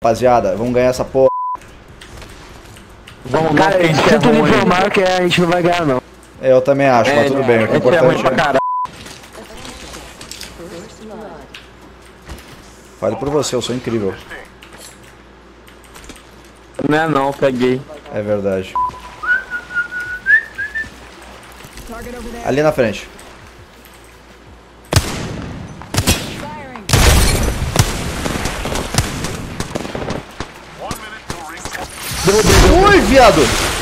Rapaziada, vamos ganhar essa porra. Vamos, cara, sinto me informar que a gente não vai ganhar, não. É, eu também acho, mas tudo bem. O que é importante é... Fale por você, eu sou incrível. Não é não, peguei. É verdade. Ali na frente. Ui, viado!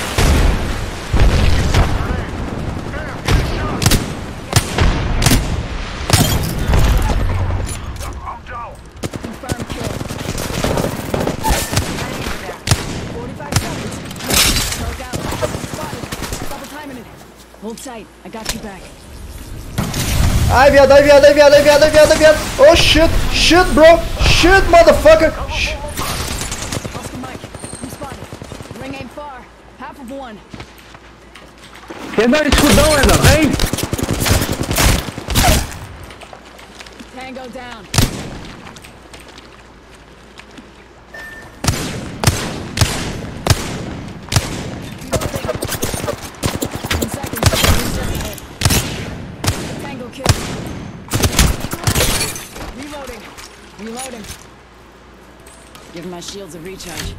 Ai, viado, ai, viado, ai, viado, ai, viado, ai, viado, ai, viado. Oh, shit, shit, bro. Shit, motherfucker. Shit. Quem dá escudão, Eda? Vem! Tango down. Tango kill. Reloading. Reloading. Give my shields a recharge.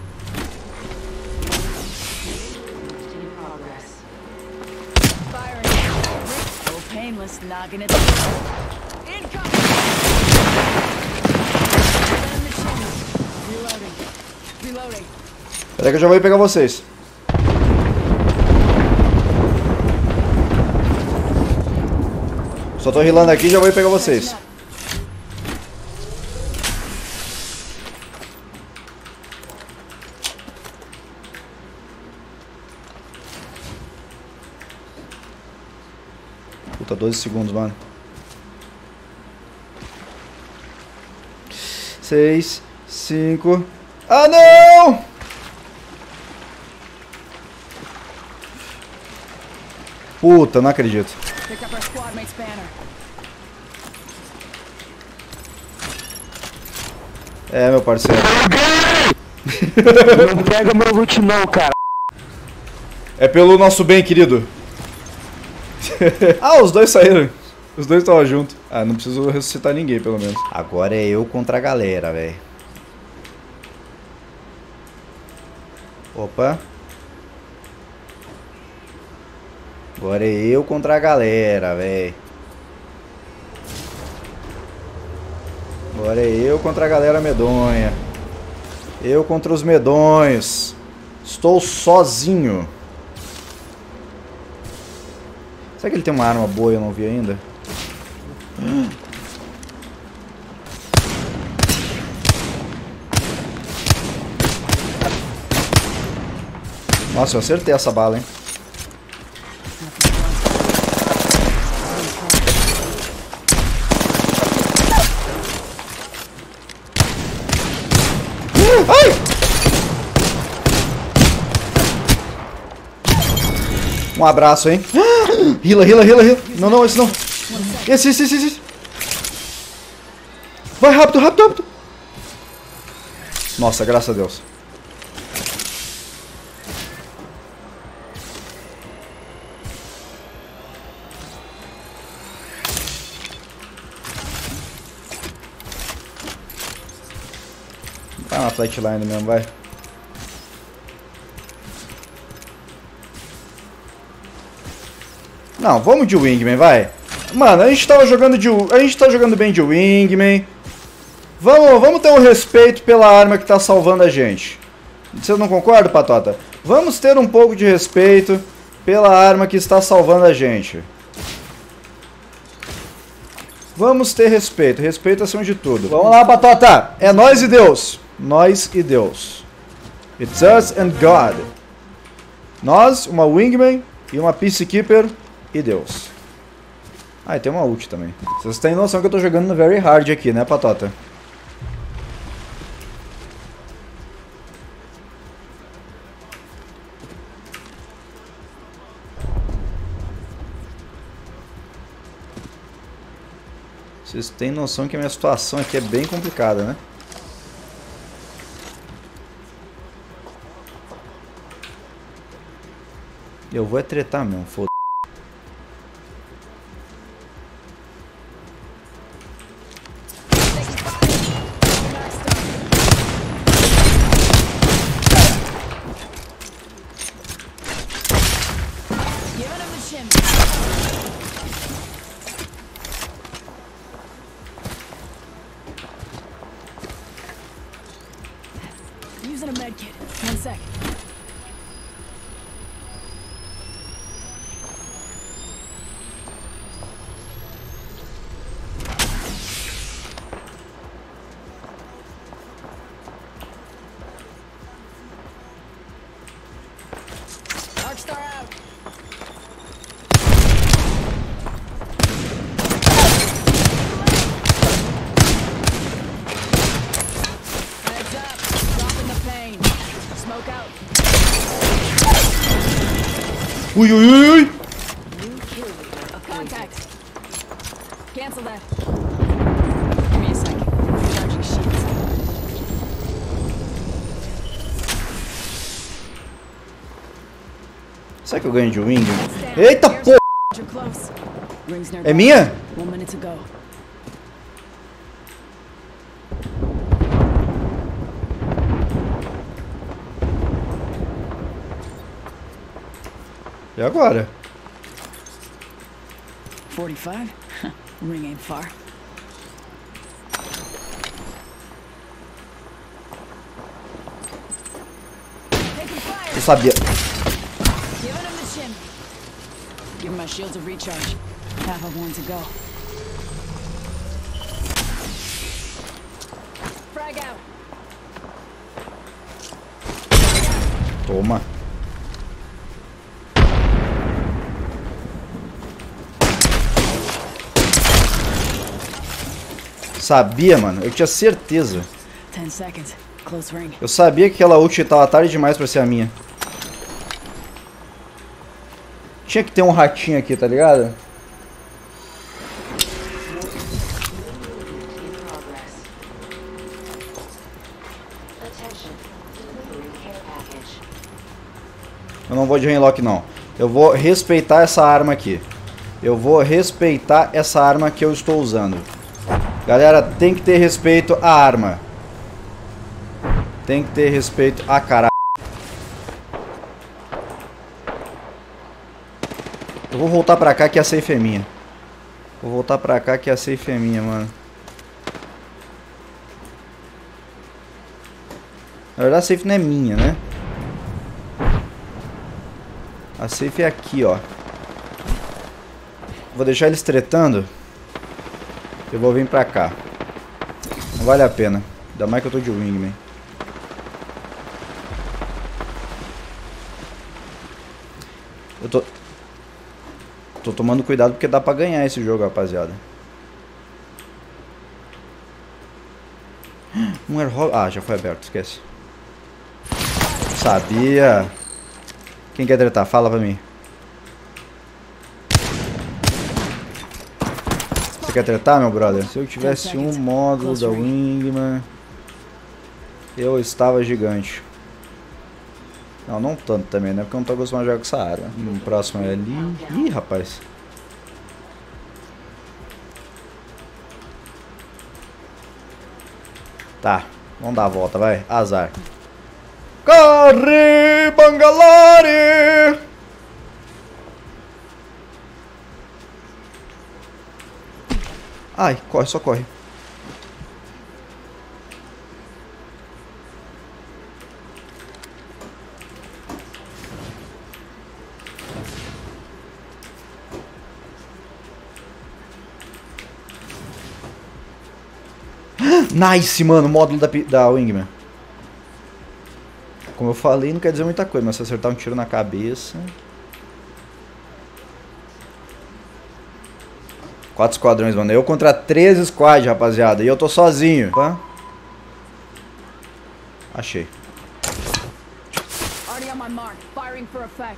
In progress. Firing. Oh, painless, knocking it. Incoming. Reloading. Reloading. Peraí que eu já vou ir pegar vocês. Só tô rilando aqui e já vou ir pegar vocês. Puta, 12 segundos, mano. 6, 5... Ah, não! Puta, não acredito. É, meu parceiro. Não pega meu loot não, cara. É pelo nosso bem, querido. Ah, os dois saíram. Os dois estavam juntos. Ah, não preciso ressuscitar ninguém, pelo menos. Agora é eu contra a galera, velho. Opa. Agora é eu contra a galera, velho. Agora é eu contra a galera medonha. Eu contra os medonhos. Estou sozinho. Será que ele tem uma arma boa e eu não vi ainda? Nossa, eu acertei essa bala, hein? Ai! Um abraço, hein? Hila, hila, hila, hila. Não, não, esse não. Esse. Vai, rápido, rápido, rápido. Nossa, graças a Deus. Vai uma flatline mesmo, vai. Não, vamos de Wingman, vai. Mano, a gente tá jogando bem de Wingman. Vamos ter um respeito pela arma que tá salvando a gente. Você não concorda, Patota? Vamos ter um pouco de respeito pela arma que está salvando a gente. Vamos ter respeito. Respeito acima de tudo. Vamos lá, Patota. É nós e Deus. Nós e Deus. It's us and God. Nós, uma Wingman e uma Peacekeeper e Deus. Ah, e tem uma ult também. Vocês têm noção que eu tô jogando no Very Hard aqui, né, Patota? Vocês têm noção que a minha situação aqui é bem complicada, né? Eu vou é tretar mesmo, foda. Using a med kit. 1 sec. Arcstar out. Heads up. Dropping the pain. Smoke out. Ui, ui, ui, ui. New kill leader. Contact. Cancel that. Give me a sec. Recharging shields. Será que eu ganho de wing? Eita porra! You're close. Rings nearby. É minha? 1 minute to go. E agora? 45? Ring ain't far. Taking fire! Eu sabia. Giving him the chin. Give my shields a recharge. Half of one to go. Frag out. Toma. Sabia, mano. Eu tinha certeza. 10 seconds. Close ring. Eu sabia que aquela ult tava tarde demais pra ser a minha. Tinha que ter um ratinho aqui, tá ligado? Eu não vou de Rainlock, não. Eu vou respeitar essa arma aqui. Eu vou respeitar essa arma que eu estou usando. Galera, tem que ter respeito à arma. Tem que ter respeito a caralho. Eu vou voltar pra cá que a safe é minha. Vou voltar pra cá que a safe é minha, mano. Na verdade a safe não é minha, né? A safe é aqui, ó. Vou deixar eles tretando. Eu vou vir pra cá. Não vale a pena. Ainda mais que eu tô de wingman. Eu tô tomando cuidado porque dá pra ganhar esse jogo, rapaziada. Um airhole... Ah, já foi aberto, esquece. Sabia. Quem quer tretar? Fala pra mim. Você quer tretar, meu brother? Se eu tivesse um módulo da Wingman, eu estava gigante. Não, não tanto também, né? Porque eu não tô acostumado a jogar com essa arma. No próximo é ali. Ih, rapaz. Tá, vamos dar a volta, vai. Azar. Corre, Bangalore! Ai, corre, só corre. Nice, mano, módulo da Wingman. Como eu falei, não quer dizer muita coisa, mas se acertar um tiro na cabeça... 4 esquadrões, mano. Eu contra 13 squad, rapaziada. E eu tô sozinho. Tá? Achei. Already on my mark. Firing for effect.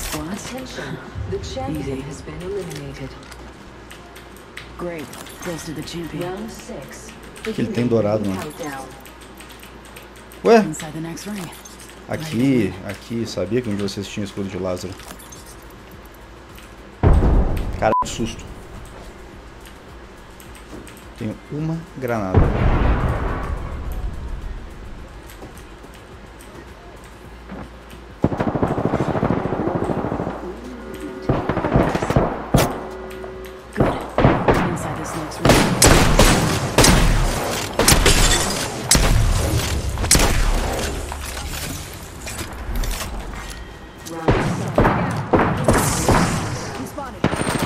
squad. Attention, the champion has been eliminated. Great. Close to the champion. Round 6. Que ele tem dourado, mano. Countdown. Ué? Inside the next ring. Aqui, sabia que um de vocês tinha escudo de Lázaro. Cara, que susto. Tenho uma granada. Good. Inside this next ring. He spotted.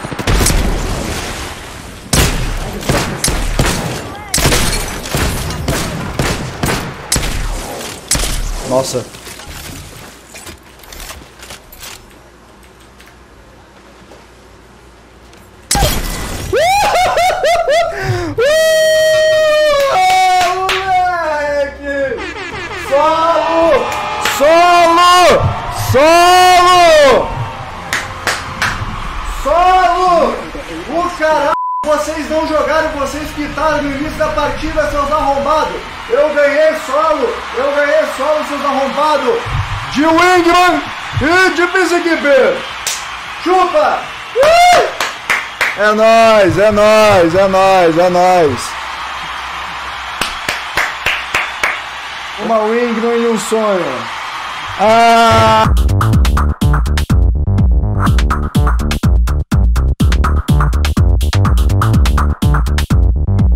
Nossa. Moleque! Solo! Solo! Solo! Solo! O caralho! Vocês não jogaram, vocês quitaram no início da partida, seus arrombados! Eu ganhei solo, seus arrombados! De Wingman e de Psiquipe! Chupa! É nóis, é nóis, é nóis, é nóis! Uma Wingman e um sonho! Ah!